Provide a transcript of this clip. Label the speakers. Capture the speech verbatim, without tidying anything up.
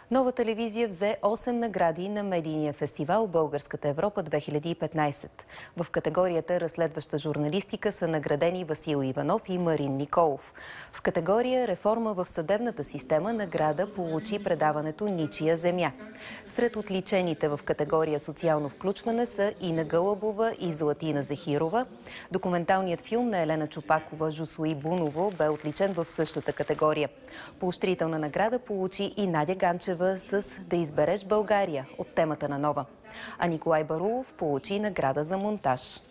Speaker 1: Нова телевизия взе осем награди на медийния фестивал Българската Европа две хиляди и петнайсет. В категорията разследваща журналистика са наградени Васил Иванов и Марин Николов. В категория реформа в съдебната система награда получи предаването Ничия земя. Сред отличените в категория социално включване са Ина Гълъбова и Златина Захирова. Документалният филм на Елена Чопакова «Жусуи Буново» бе отличен в същата категория. Поощрителна награда получи и Надя Ганчева с «Да избереш България» от темата на Нова. А Николай Барулов получи награда за монтаж.